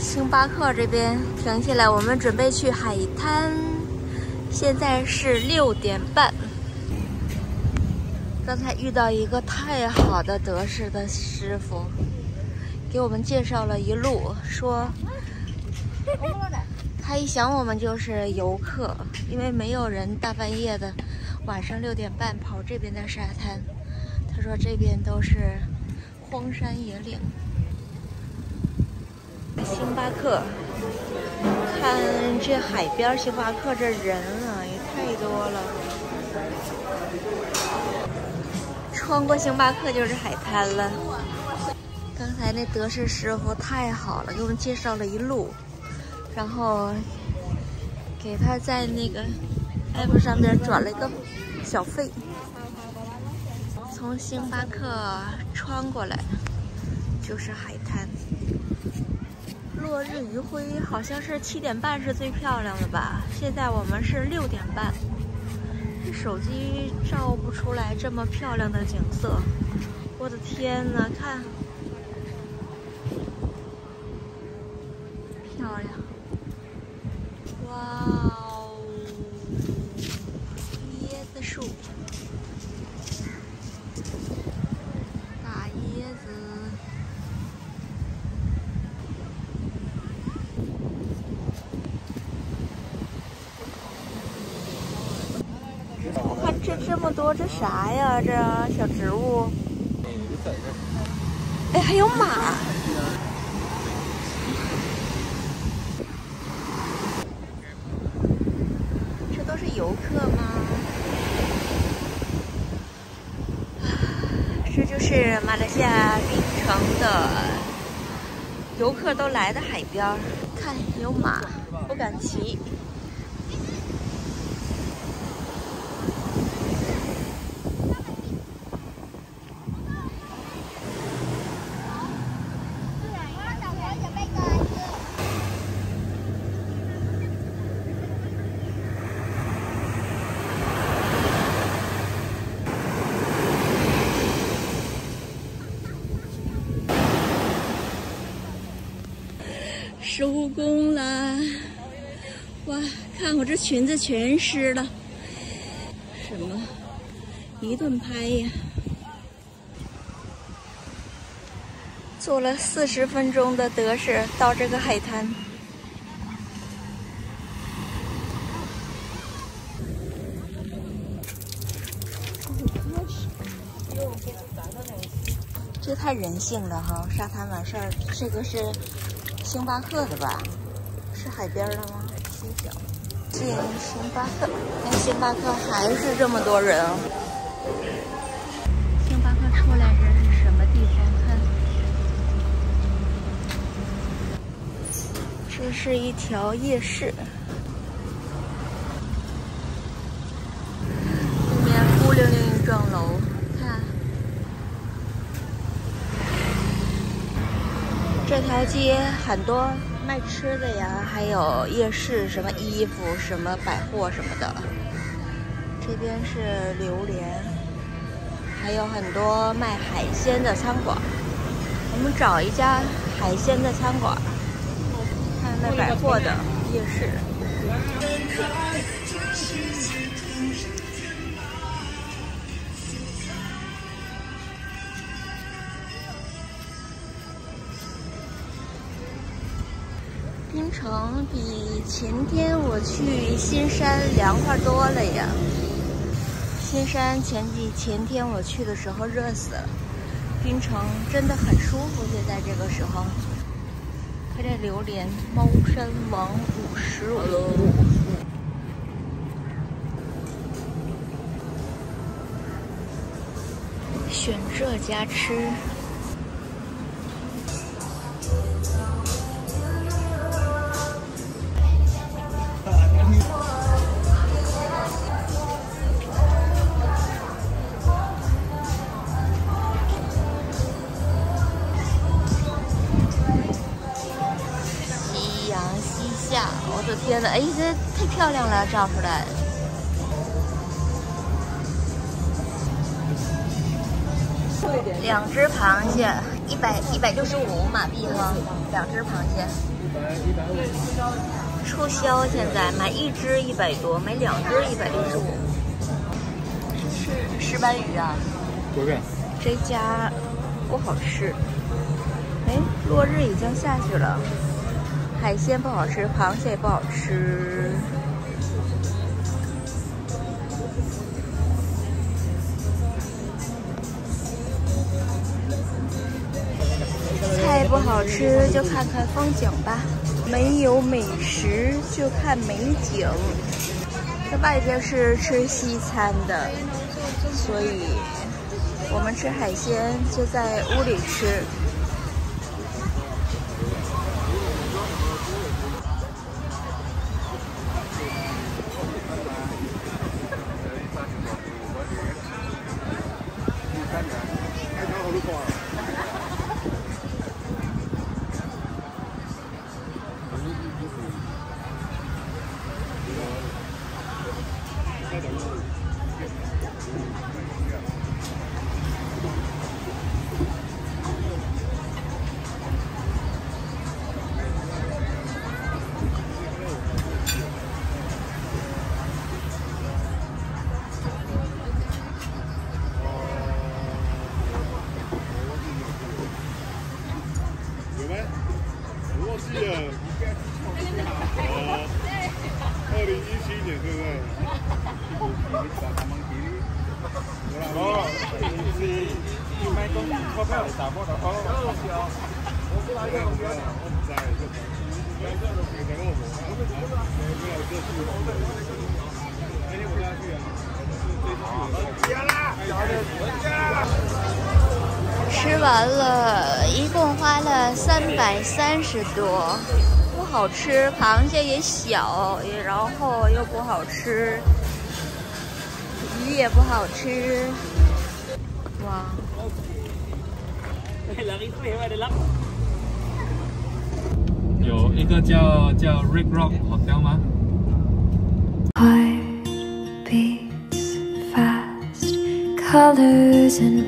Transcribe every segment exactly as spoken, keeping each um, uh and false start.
星巴克这边停下来，我们准备去海滩。现在是六点半。刚才遇到一个太好的德式的师傅，给我们介绍了一路，说他一想我们就是游客，因为没有人大半夜的晚上六点半跑这边的沙滩。他说这边都是荒山野岭。星巴克，看这海边，星巴克这人啊也太多了。穿过星巴克就是海滩了。刚才那德式师傅太好了，给我们介绍了一路，然后给他在那个 app 上面转了一个小费。从星巴克穿过来就是海滩。落日余晖好像是七点半是最漂亮的吧？现在我们是六点半，这手机照不出来这么漂亮的景色。我的天哪，看，漂亮！哇哦，椰子树，大椰子。我看这这么多，这啥呀？这小植物。哎，还有马。这都是游客吗？这就是马来西亚槟城的游客都来的海边。看有马，不敢骑。收工了，哇！看我这裙子全湿了，什么一顿拍呀！坐了四十分钟的德士到这个海滩。这太人性了哈！沙滩完事儿，这个是星巴克的吧？是海边的吗？西角进星巴克，看星巴克还是这么多人。星巴克出来这是什么地方？看，这是一条夜市，里面孤零零一幢楼，看。这条街很多卖吃的呀，还有夜市，什么衣服、什么百货什么的。这边是榴莲，还有很多卖海鲜的餐馆。我们找一家海鲜的餐馆，看卖百货的夜市。槟城比前天我去新山凉快多了呀。新山前几前天我去的时候热死了，槟城真的很舒服。现在这个时候，看这榴莲，猫山王五十五。选这家吃。我的天呐，哎，这太漂亮了，照出来。两只螃蟹， 一百一百六十五马币哈，两只螃蟹。促销现在买一只一百多，买两只一百六十五。是石斑鱼啊。 多少？ 这家不好吃。哎，落日已经下去了，海鲜不好吃，螃蟹也不好吃。菜不好吃就看看风景吧，没有美食就看美景。这外边是吃西餐的，所以我们吃海鲜就在屋里吃。 记得，呃，二零一七年对不对？哦，是要買東西鈔票嚟打波就好。我知道，我知道，我唔知，其實我冇，我沒有這去。今天我帶他去啊。回家啦！回家。 吃完了，一共花了三百三十多，不好吃，螃蟹也小，也然后又不好吃，鱼也不好吃，哇！ 有一个叫叫 Red Rock Hotel 吗？ Heart beats fast, colors and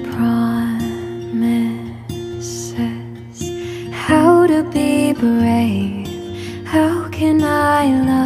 promises. How to be brave? How can I love?